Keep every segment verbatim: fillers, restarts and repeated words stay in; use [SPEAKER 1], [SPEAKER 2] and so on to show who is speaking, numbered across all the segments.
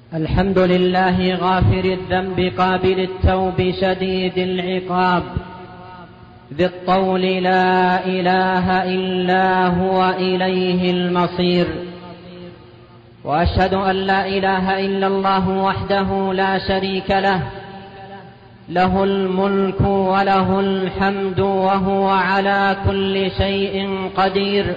[SPEAKER 1] الحمد لله غافر الذنب قابل التوب شديد العقاب ذي الطول لا إله إلا هو إليه المصير. وأشهد أن لا إله إلا الله وحده لا شريك له، له الملك وله الحمد وهو على كل شيء قدير.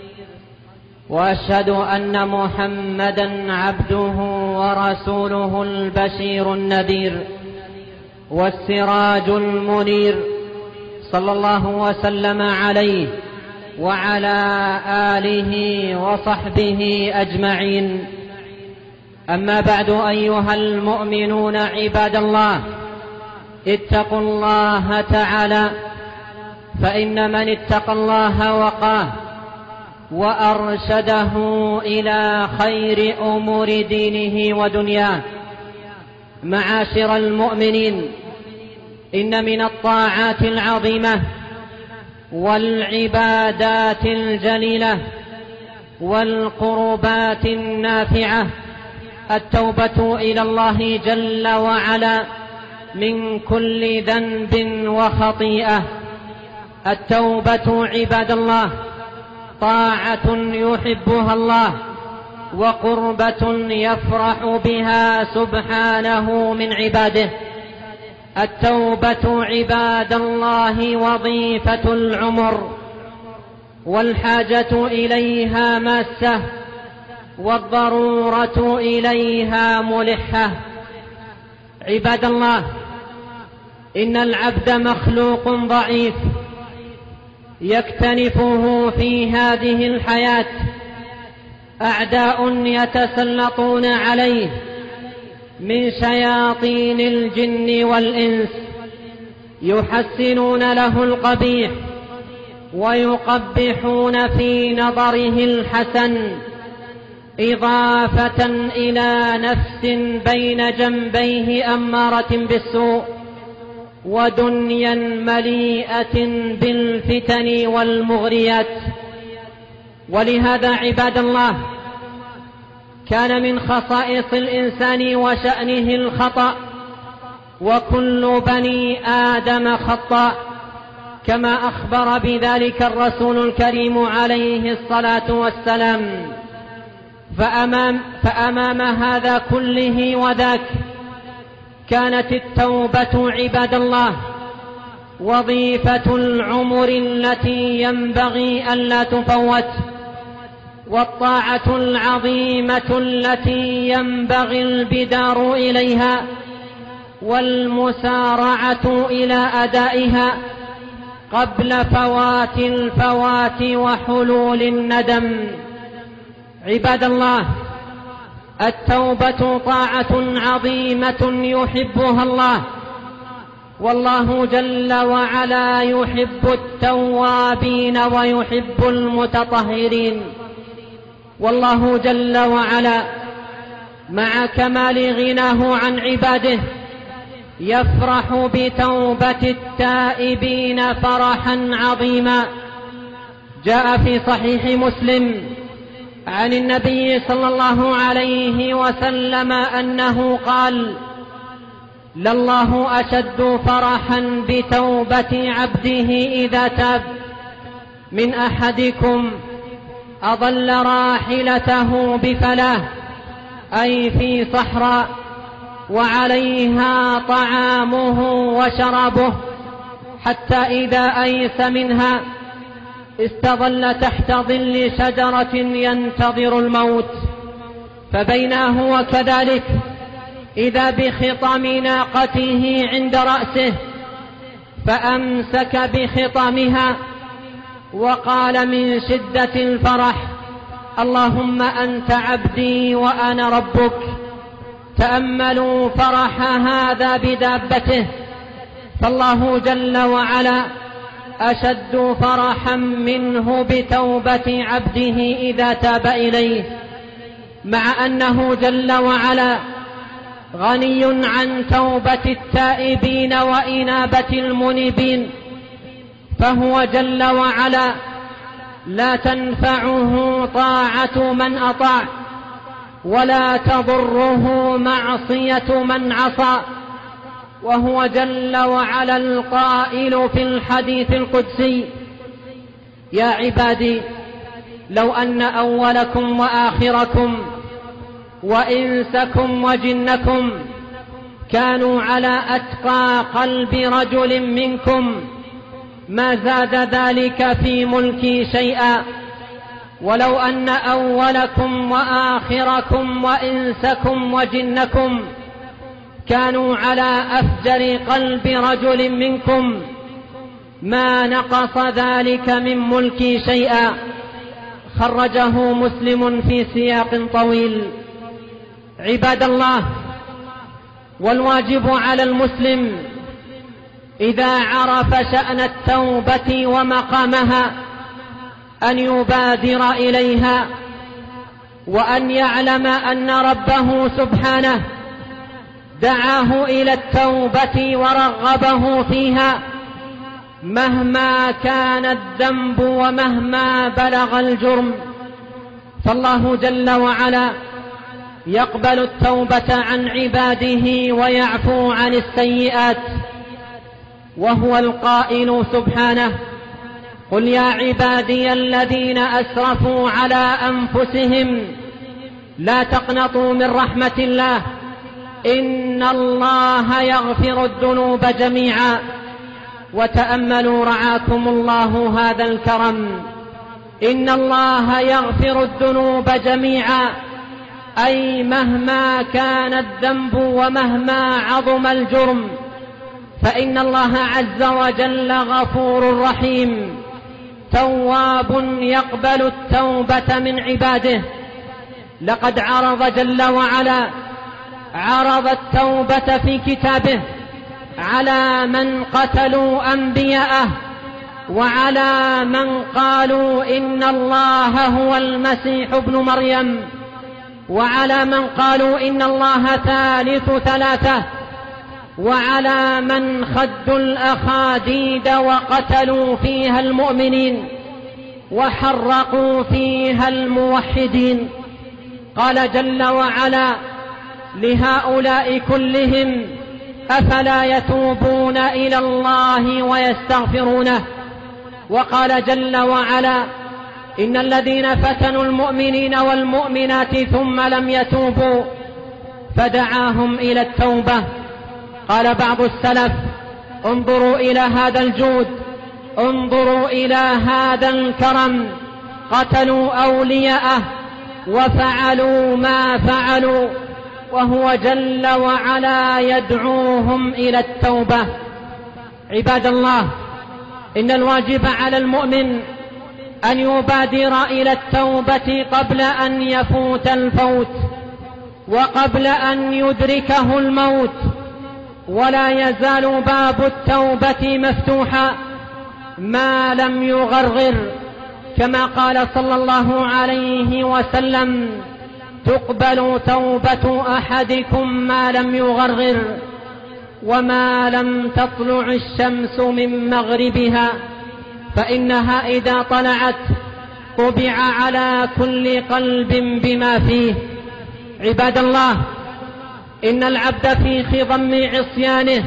[SPEAKER 1] وأشهد أن محمدًا عبده ورسوله البشير النذير والسراج المنير، صلى الله وسلم عليه وعلى آله وصحبه أجمعين. أما بعد، أيها المؤمنون عباد الله، اتقوا الله تعالى، فإن من اتقى الله وقاه وأرشده إلى خير أمور دينه ودنياه. معاشر المؤمنين، إن من الطاعات العظيمة والعبادات الجليلة والقربات النافعة التوبة إلى الله جل وعلا من كل ذنب وخطيئة. التوبة عباد الله طاعة يحبها الله وقربة يفرح بها سبحانه من عباده. التوبة عباد الله وظيفة العمر، والحاجة إليها ماسة، والضرورة إليها ملحة. عباد الله، إن العبد مخلوق ضعيف يكتنفه في هذه الحياة أعداء يتسلطون عليه من شياطين الجن والإنس، يحسنون له القبيح ويقبحون في نظره الحسن، إضافة إلى نفس بين جنبيه أمارة بالسوء، ودنيا مليئة بالفتن والمغريات. ولهذا عباد الله، كان من خصائص الإنسان وشأنه الخطأ، وكل بني آدم خطاء، كما أخبر بذلك الرسول الكريم عليه الصلاة والسلام. فأمام, فأمام هذا كله وذاك كانت التوبة عباد الله وظيفة العمر التي ينبغي ألا تفوت، والطاعة العظيمة التي ينبغي البدار إليها والمسارعة إلى أدائها قبل فوات الفوات وحلول الندم. عباد الله، التوبة طاعة عظيمة يحبها الله، والله جل وعلا يحب التوابين ويحب المتطهرين. والله جل وعلا مع كمال غناه عن عباده يفرح بتوبة التائبين فرحا عظيما. جاء في صحيح مسلم عن النبي صلى الله عليه وسلم أنه قال: لله أشد فرحا بتوبة عبده إذا تاب من أحدكم أضل راحلته بفلاه، أي في صحراء، وعليها طعامه وشرابه، حتى إذا أيس منها استظل تحت ظل شجرة ينتظر الموت، فبينا هو كذلك إذا بخطام ناقته عند رأسه، فأمسك بخطامها وقال من شدة الفرح: اللهم أنت عبدي وأنا ربك. تأملوا فرح هذا بدابته، فالله جل وعلا أشد فرحا منه بتوبة عبده إذا تاب إليه، مع أنه جل وعلا غني عن توبة التائبين وإنابة المنيبين، فهو جل وعلا لا تنفعه طاعة من أطاع ولا تضره معصية من عصى، وهو جل وعلا القائل في الحديث القدسي: يا عبادي لو أن أولكم وآخركم وإنسكم وجنكم كانوا على أتقى قلب رجل منكم ما زاد ذلك في ملكي شيئا، ولو أن أولكم وآخركم وإنسكم وجنكم كانوا على أفجر قلب رجل منكم ما نقص ذلك من ملكي شيئا. خرجه مسلم في سياق طويل. عباد الله، والواجب على المسلم إذا عرف شأن التوبة ومقامها أن يبادر إليها، وأن يعلم أن ربه سبحانه دعاه إلى التوبة ورغبه فيها مهما كان الذنب ومهما بلغ الجرم. فالله جل وعلا يقبل التوبة عن عباده ويعفو عن السيئات، وهو القائل سبحانه: قل يا عبادي الذين أسرفوا على أنفسهم لا تقنطوا من رحمة الله إن الله يغفر الذنوب جميعا. وتأملوا رعاكم الله هذا الكرم: إن الله يغفر الذنوب جميعا، أي مهما كان الذنب ومهما عظم الجرم، فإن الله عز وجل غفور رحيم تواب يقبل التوبة من عباده. لقد عرض جل وعلا عرض التوبة في كتابه على من قتلوا أنبياءه، وعلى من قالوا إن الله هو المسيح ابن مريم، وعلى من قالوا إن الله ثالث ثلاثة، وعلى من خدوا الأخاديد وقتلوا فيها المؤمنين وحرقوا فيها الموحدين. قال جل وعلا لهؤلاء كلهم: أفلا يتوبون إلى الله ويستغفرونه. وقال جل وعلا: إن الذين فتنوا المؤمنين والمؤمنات ثم لم يتوبوا فدعاهم إلى التوبة. قال بعض السلف: انظروا إلى هذا الجود، انظروا إلى هذا الكرم، قتلوا أولياءه وفعلوا ما فعلوا وهو جل وعلا يدعوهم إلى التوبة. عباد الله، إن الواجب على المؤمن أن يبادر إلى التوبة قبل أن يفوت الفوت وقبل أن يدركه الموت، ولا يزال باب التوبة مفتوحا ما لم يغرغر، كما قال صلى الله عليه وسلم: تقبل توبة أحدكم ما لم يغرغر وما لم تطلع الشمس من مغربها، فإنها إذا طلعت طبع على كل قلب بما فيه. عباد الله، إن العبد في خضم عصيانه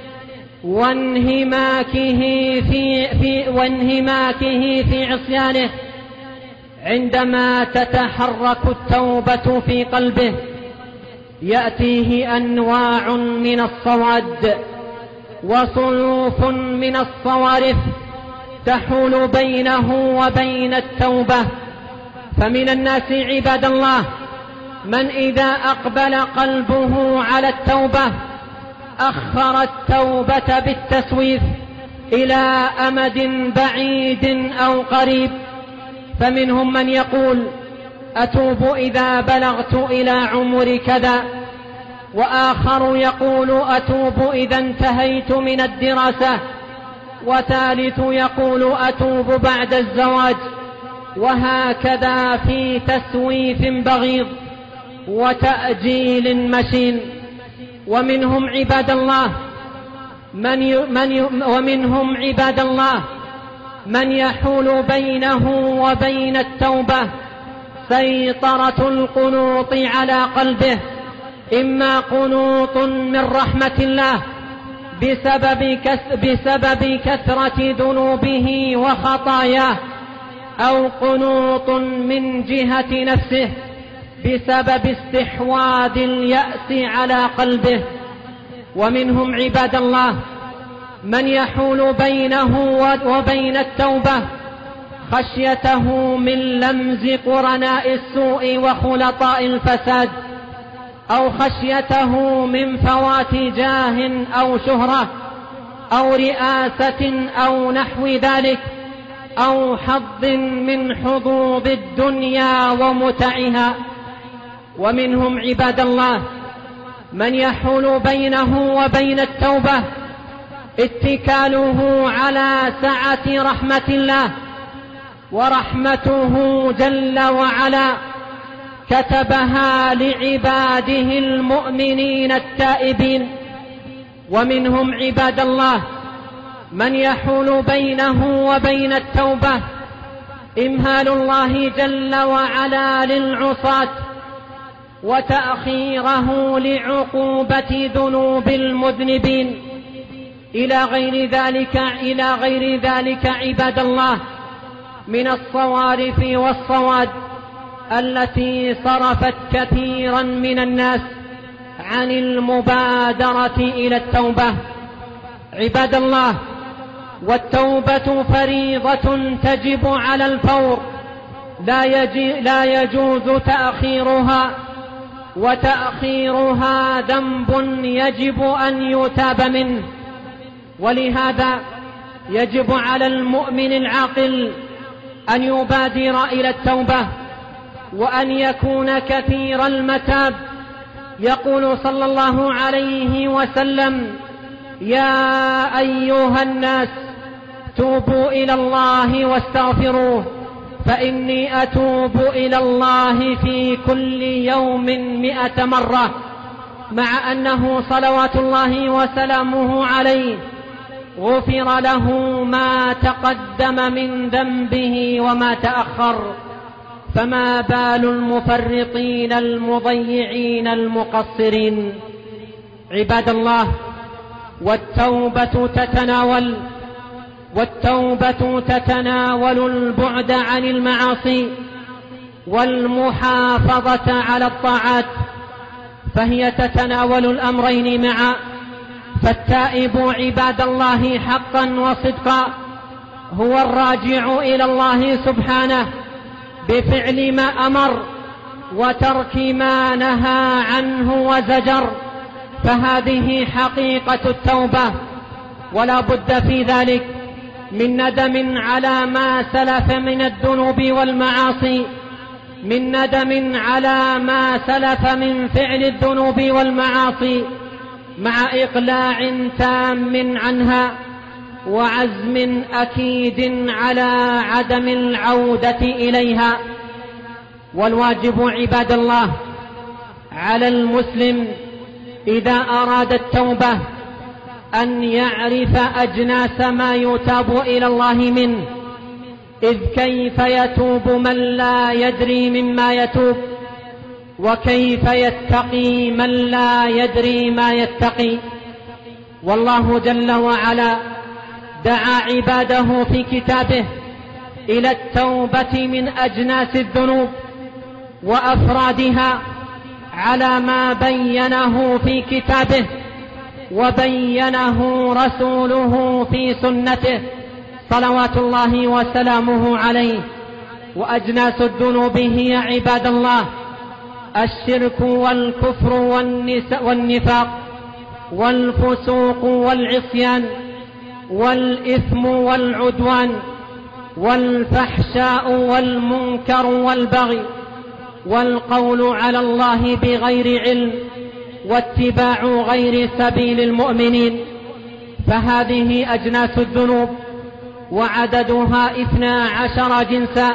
[SPEAKER 1] وانهماكه في, في, وانهماكه في عصيانه عندما تتحرك التوبة في قلبه يأتيه أنواع من الصواد وصنوف من الصوارف تحول بينه وبين التوبة. فمن الناس عباد الله من إذا أقبل قلبه على التوبة أخر التوبة بالتسويف إلى أمد بعيد أو قريب، فمنهم من يقول: أتوب إذا بلغت إلى عمر كذا، وآخر يقول: أتوب إذا انتهيت من الدراسة، وثالث يقول: أتوب بعد الزواج، وهكذا في تسويف بغيض وتأجيل مشين. ومنهم عباد الله من ي... من ي... ومنهم عباد الله من يحول بينه وبين التوبة سيطرة القنوط على قلبه، إما قنوط من رحمة الله بسبب, بسبب كثرة ذنوبه وخطاياه، أو قنوط من جهة نفسه بسبب استحواذ اليأس على قلبه. ومنهم عباد الله من يحول بينه وبين التوبة خشيته من لمز قرناء السوء وخلطاء الفساد، أو خشيته من فوات جاه أو شهرة أو رئاسة أو نحو ذلك، أو حظ من حظوظ الدنيا ومتعها. ومنهم عباد الله من يحول بينه وبين التوبة اتكاله على سعة رحمة الله، ورحمته جل وعلا كتبها لعباده المؤمنين التائبين. ومنهم عباد الله من يحول بينه وبين التوبة إمهال الله جل وعلا للعصاة، وتأخيره لعقوبة ذنوب المذنبين، إلى غير ذلك إلى غير ذلك عباد الله من الصوارف والصواد التي صرفت كثيرا من الناس عن المبادرة إلى التوبة. عباد الله، والتوبة فريضة تجب على الفور، لا, يجي لا يجوز تأخيرها، وتأخيرها ذنب يجب أن يتاب منه. ولهذا يجب على المؤمن العاقل أن يبادر إلى التوبة، وأن يكون كثير المتاب. يقول صلى الله عليه وسلم: يا أيها الناس توبوا إلى الله واستغفروه، فإني أتوب إلى الله في كل يوم مئة مرة، مع أنه صلوات الله وسلامه عليه غفر له ما تقدم من ذنبه وما تأخر. فما بال المفرطين المضيعين المقصرين؟ عباد الله، والتوبة تتناول والتوبة تتناول البعد عن المعاصي والمحافظة على الطاعات، فهي تتناول الأمرين معا. فالتائب عباد الله حقا وصدقا هو الراجع إلى الله سبحانه بفعل ما أمر وترك ما نهى عنه وزجر، فهذه حقيقة التوبة. ولا بد في ذلك من ندم على ما سلف من الذنوب والمعاصي، من ندم على ما سلف من فعل الذنوب والمعاصي، مع إقلاع تام عنها وعزم أكيد على عدم العودة إليها. والواجب عباد الله على المسلم إذا أراد التوبة أن يعرف أجناس ما يتاب إلى الله منه، إذ كيف يتوب من لا يدري مما يتوب، وكيف يتقي من لا يدري ما يتقي. والله جل وعلا دعا عباده في كتابه إلى التوبة من أجناس الذنوب وأفرادها على ما بينه في كتابه وبينه رسوله في سنته صلوات الله وسلامه عليه. وأجناس الذنوب هي عباد الله الشرك والكفر والنفاق والفسوق والعصيان والإثم والعدوان والفحشاء والمنكر والبغي والقول على الله بغير علم واتباع غير سبيل المؤمنين. فهذه أجناس الذنوب، وعددها اثنا عشر جنسا،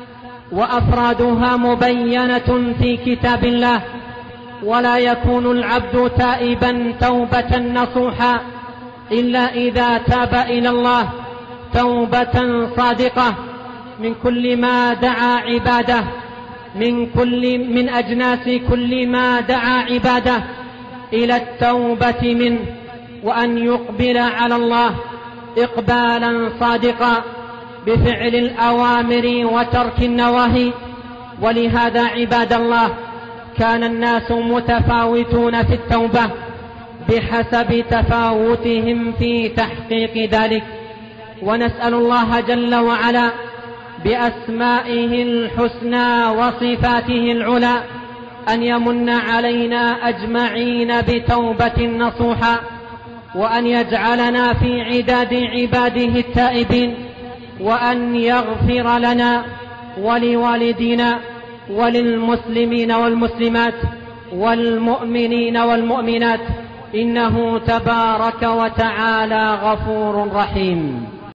[SPEAKER 1] وأفرادها مبينة في كتاب الله. ولا يكون العبد تائبا توبة نصوحا إلا إذا تاب إلى الله توبة صادقة من كل ما دعا عباده من كل من أجناس كل ما دعا عباده إلى التوبة منه، وأن يقبل على الله إقبالا صادقا بفعل الأوامر وترك النواهي. ولهذا عباد الله كان الناس متفاوتون في التوبة بحسب تفاوتهم في تحقيق ذلك. ونسأل الله جل وعلا بأسمائه الحسنى وصفاته العلى أن يمن علينا أجمعين بتوبة نصوحا، وأن يجعلنا في عداد عباده التائبين، وأن يغفر لنا ولوالدينا وللمسلمين والمسلمات والمؤمنين والمؤمنات، إنه تبارك وتعالى غفور رحيم.